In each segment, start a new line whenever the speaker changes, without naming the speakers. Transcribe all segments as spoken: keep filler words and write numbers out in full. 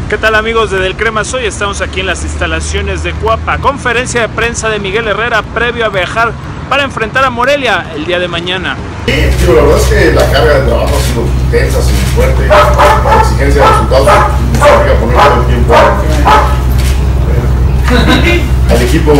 ¿Qué tal, amigos de Del Cremas? Hoy estamos aquí en las instalaciones de Cuapa. Conferencia de prensa de Miguel Herrera previo a viajar para enfrentar a Morelia el día de mañana.
Sí, tío, la verdad es que la carga de trabajo ha sido intensa, ha sido fuerte. La exigencia de resultados nos obliga a poner todo el tiempo al, al equipo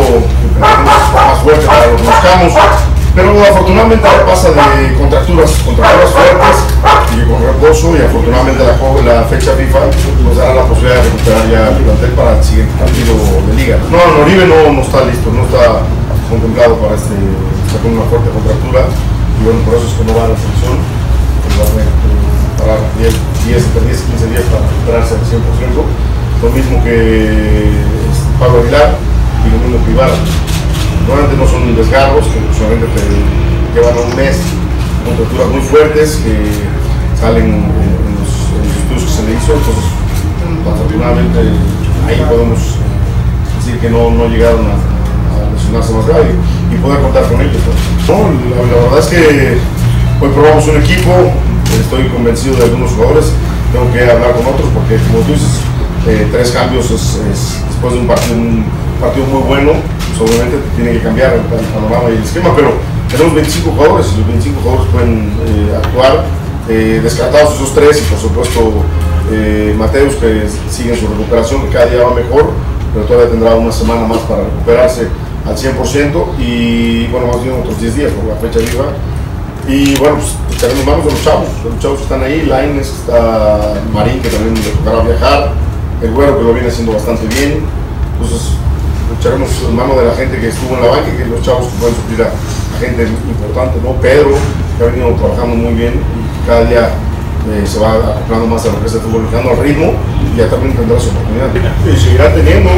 más fuerte para los que buscamos. Pero afortunadamente ahora pasa de contracturas, contracturas fuertes y con reposo, y afortunadamente la, la fecha FIFA nos dará la posibilidad de recuperar ya el plantel para el siguiente partido de liga. No, Noribe no, no está listo, no está contemplado para este, está con una fuerte contractura, y bueno, por eso es que no va a la selección. Va a parar diez, quince días para recuperarse al cien por ciento, lo mismo que Pablo Aguilar y lo mismo que Ibarra. Normalmente no son desgarros que solamente te llevan a un mes, contracturas muy fuertes que salen en los, en los estudios que se le hizo. Entonces, afortunadamente ahí podemos decir que no, no llegaron a, a lesionarse más grave y poder contar con ellos, ¿no? No, la, la verdad es que hoy probamos un equipo, estoy convencido de algunos jugadores, tengo que hablar con otros porque, como tú dices, eh, tres cambios es, es después de un partido, un partido muy bueno. Pues obviamente tiene que cambiar el, el panorama y el esquema, pero tenemos veinticinco jugadores y los veinticinco jugadores pueden eh, actuar, eh, descartados esos tres, y por supuesto eh, Mateus, que sigue en su recuperación, que cada día va mejor, pero todavía tendrá una semana más para recuperarse al cien por ciento, y bueno, más bien otros diez días por la fecha viva. Y bueno, pues echaremos manos de los chavos, los chavos que están ahí, Lainez, está Marín, que también le tocará viajar, el Güero, que lo viene haciendo bastante bien. Entonces echaremos mano de la gente que estuvo en la banca, que los chavos que pueden suplir a, a gente importante, ¿no? Pedro, que ha venido trabajando muy bien y cada día eh, se va acoplando más a lo que es el fútbol mexicano, al ritmo, y ya también tendrá su oportunidad. Y seguirá teniendo,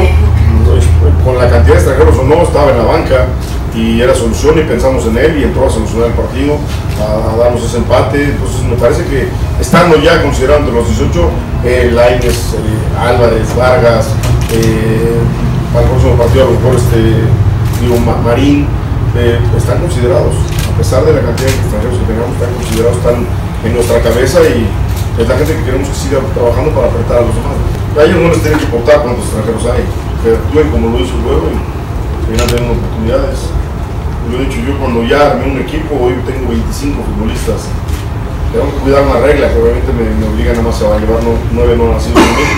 con la cantidad de extranjeros o no, estaba en la banca y era solución, y pensamos en él y entró a solucionar el partido, a, a darnos ese empate. Entonces me parece que estando ya considerado entre los dieciocho, eh, Lainez, eh, Álvarez, Vargas, eh, al próximo partido a lo mejor este, digo, Marín, eh, están considerados, a pesar de la cantidad de extranjeros que tengamos, están considerados, están en nuestra cabeza, y es la gente que queremos que siga trabajando para apretar a los demás. A ellos no les tienen que importar cuántos extranjeros hay, que actúen como lo hizo luego y seguirán teniendo oportunidades. Lo he dicho yo, cuando ya armé un equipo, hoy tengo veinticinco futbolistas. Tengo que cuidar una regla que obviamente me, me obliga nada más a llevar nueve no nacidos en México.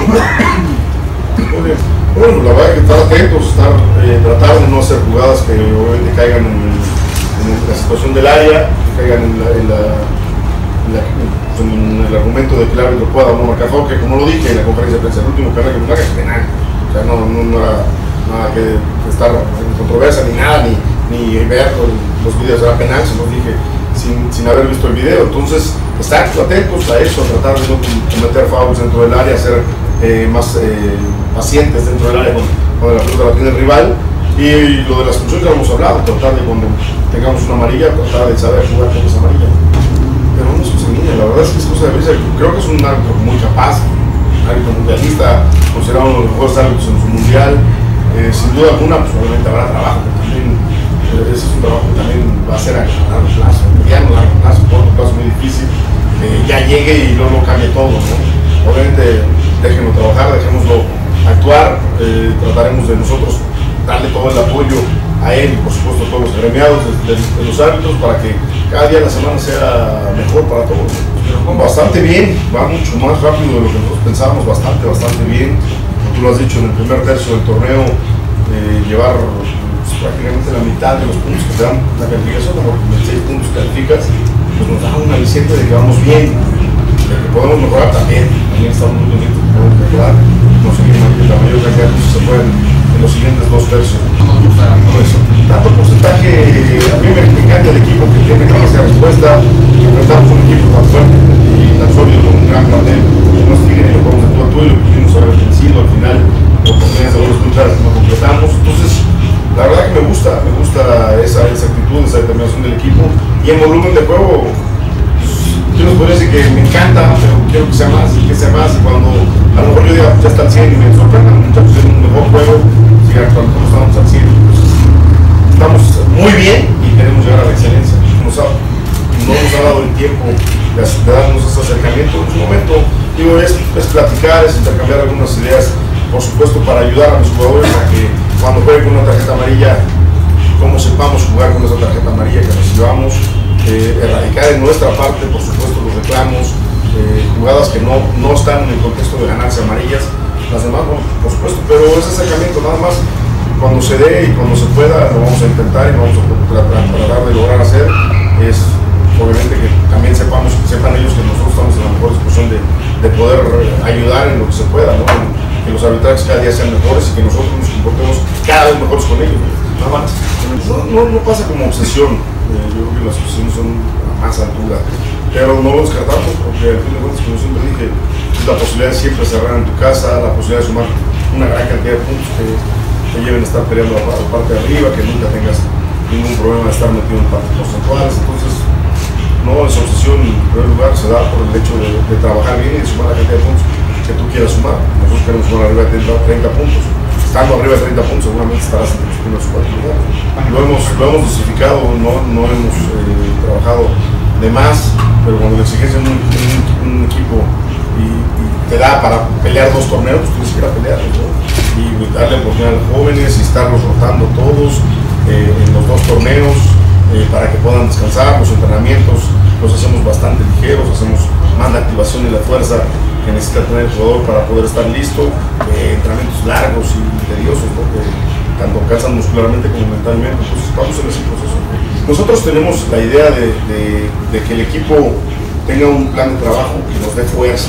Bueno, la verdad es que estar atentos, estar, eh, tratar de no hacer jugadas que obviamente caigan en, el, en la situación del área, que caigan en, la, en, la, en, la, en el argumento de que el árbitro pueda o no marcar, que como lo dije en la conferencia de prensa, el último penal que me marca es penal. O sea, no, no, no era nada que estar en controversia ni nada, ni, ni ver los videos, era penal, se los dije sin, sin haber visto el video. Entonces, estar atentos a eso, tratar de no cometer fouls dentro del área, hacer Eh, más eh, pacientes dentro del área cuando, cuando la pelota la tiene el rival. Y lo de las expulsiones ya hemos hablado, tratar de cuando tengamos una amarilla, tratar de saber jugar con esa amarilla. Pero no es cosa mía, la verdad es que es cosa de brisa. Creo que es un árbitro muy capaz, un árbitro mundialista, considerado uno de los mejores árbitros en su mundial. Eh, sin duda alguna, pues obviamente habrá trabajo, pero también eh, ese es un trabajo que también va a ser a largo plazo, mediano, largo plazo, corto plazo muy difícil, que ya llegue y luego cambie todo, ¿no? Obviamente déjenlo trabajar, dejémoslo actuar, eh, trataremos de nosotros darle todo el apoyo a él y por supuesto a todos los gremiados de, de, de los árbitros, para que cada día de la semana sea mejor para todos. Pero bastante bien, va mucho más rápido de lo que nosotros pensábamos, bastante, bastante bien. Como tú lo has dicho, en el primer tercio del torneo, eh, llevar pues, prácticamente la mitad de los puntos que te dan la calificación, porque veintiséis puntos calificas, pues nos da un aliciente de que vamos bien, de que podemos mejorar también. También estamos muy contentos de poder mejorar. No sé qué la mayor cantidad de cosas se pueden en los siguientes dos tercios. Todo eso. Tanto porcentaje, a mí me encanta el equipo que tiene capacidad de respuesta, que enfrentamos un equipo tan fuerte y tan sólido, con un gran plantel, que nos sigue, lo podemos actuar todo y lo pudimos haber vencido al final, oportunidades de goles contra que no completamos. Entonces, la verdad que me gusta, me gusta esa, esa actitud, esa determinación del equipo, y en volumen de juego. Yo les podría decir que me encanta, pero quiero que sea más y que sea más, y cuando a lo mejor yo diga ya está al cien y me sorprendan muchachos en un mejor juego, sigan cuando estamos al cien. Entonces, estamos muy bien y queremos llegar a la excelencia. Nos ha, no nos ha dado el tiempo de, de darnos ese acercamiento en su momento. Digo, es, es platicar, es intercambiar algunas ideas, por supuesto, para ayudar a los jugadores a que cuando jueguen con una tarjeta amarilla, como sepamos jugar con esa tarjeta amarilla que recibamos, eh, erradicar en nuestra parte, por supuesto, los reclamos, eh, jugadas que no, no están en el contexto de ganarse amarillas, las demás, bueno, por supuesto, pero ese acercamiento nada más, cuando se dé y cuando se pueda, lo vamos a intentar y vamos a tratar, tratar de lograr hacer, es obviamente que también sepamos, que sepan ellos que nosotros estamos en la mejor disposición de, de poder ayudar en lo que se pueda, ¿no? Que los arbitrajes cada día sean mejores y que nosotros nos comportemos cada vez mejores con ellos, ¿no? Nada más. No, no, no pasa como obsesión, eh, yo creo que las obsesiones son a más altura, pero no lo descartamos porque al fin de cuentas, como siempre dije, es la posibilidad de siempre cerrar en tu casa, la posibilidad de sumar una gran cantidad de puntos que te lleven a estar peleando la parte de arriba, que nunca tengas ningún problema de estar metido en partes porcentuales. Entonces, no, esa obsesión en primer lugar se da por el hecho de, de trabajar bien y de sumar la cantidad de puntos que tú quieras sumar. Nosotros queremos sumar arriba de treinta puntos. Estando arriba de treinta puntos, seguramente estarás entre los primeros cuatro lugares. Lo hemos, lo hemos dosificado, no, no hemos eh, trabajado de más, pero cuando la exigencia en un, un, un equipo y, y te da para pelear dos torneos, pues tienes que ir a pelear, ¿no? Y darle oportunidad a los jóvenes y estarlos rotando todos eh, en los dos torneos eh, para que puedan descansar. Los entrenamientos los hacemos bastante ligeros, hacemos más la activación y la fuerza que necesita tener el jugador para poder estar listo, eh, entrenamientos largos y tediosos, ¿no? Que tanto cansan muscularmente como mentalmente. Entonces vamos en ese proceso. Nosotros tenemos la idea de, de, de que el equipo tenga un plan de trabajo que nos dé fuerza.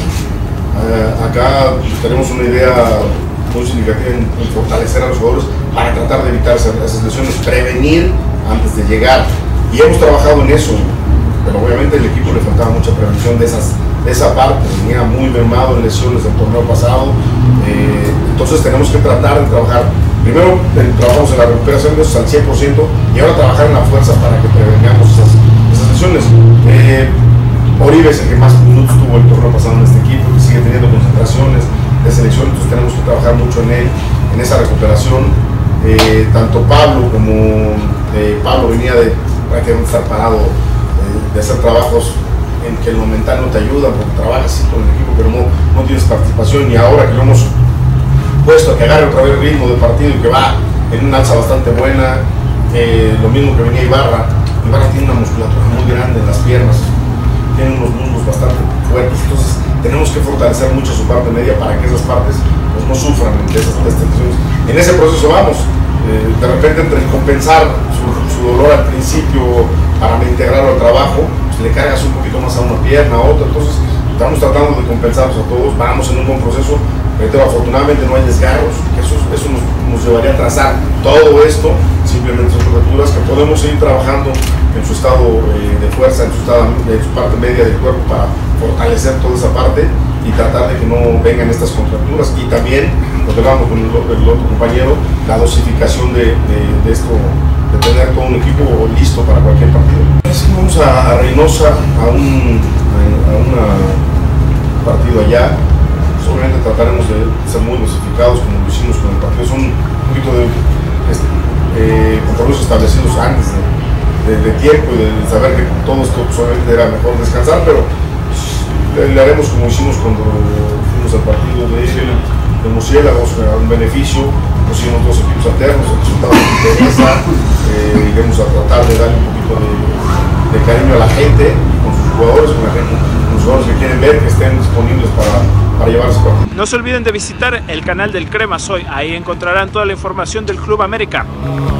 Uh, acá tenemos una idea muy significativa en, en fortalecer a los jugadores para tratar de evitar esas, esas lesiones, prevenir antes de llegar. Y hemos trabajado en eso, pero obviamente al equipo le faltaba mucha prevención de, esas, de esa parte, venía muy mermado en lesiones del torneo pasado. Eh, entonces tenemos que tratar de trabajar, primero eh, trabajamos en la recuperación de esos al cien por ciento y ahora trabajar en la fuerza para que prevengamos esas, esas lesiones. Eh, Oribe es el que más minutos tuvo el torneo pasado en este equipo, que sigue teniendo concentraciones de selección, entonces tenemos que trabajar mucho en él, en esa recuperación. Eh, tanto Pablo como eh, Pablo venía de prácticamente estar parado, eh, de hacer trabajos en que el momental no te ayuda, porque trabajas sí con el equipo, pero no, no tienes participación, y ahora que lo hemos puesto a que agarre otra vez el ritmo de partido y que va en una alza bastante buena, eh, lo mismo que venía Ibarra. Ibarra tiene una musculatura muy grande en las piernas, tiene unos muslos bastante fuertes, entonces tenemos que fortalecer mucho su parte media para que esas partes pues, no sufran de esas lesiones. En ese proceso vamos, eh, de repente entre compensar su, su dolor al principio para integrarlo al trabajo, pues, le cargas un poquito más a una pierna, a otra, entonces estamos tratando de compensarlos a todos, vamos en un buen proceso, pero afortunadamente no hay desgarros, que eso, eso nos, nos llevaría a trazar todo esto, simplemente son fracturas que podemos seguir trabajando en su estado eh, de fuerza, en su, estado, en su parte media del cuerpo para fortalecer toda esa parte y tratar de que no vengan estas contracturas. Y también, lo que hablamos con el, el otro compañero, la dosificación de, de, de esto, de tener todo un equipo listo para cualquier partido. Así vamos a, a Reynosa, a un a, a una partido allá. Obviamente trataremos de ser muy dosificados como lo hicimos con el partido. Son un poquito de este, eh, compromisos establecidos antes de, de, de tiempo y de saber que todo esto pues, obviamente era mejor descansar, pero pues, le haremos como hicimos cuando fuimos al partido de, de Murciélagos, a un beneficio, pusimos dos equipos alternos, el resultado nos interesa, eh, iremos a tratar de darle un poquito de, de cariño a la gente, con sus jugadores, con la gente, con los jugadores que quieren ver, que estén disponibles para para llevarse partido.
No se olviden de visitar el canal del Crema Soy, ahí encontrarán toda la información del Club América.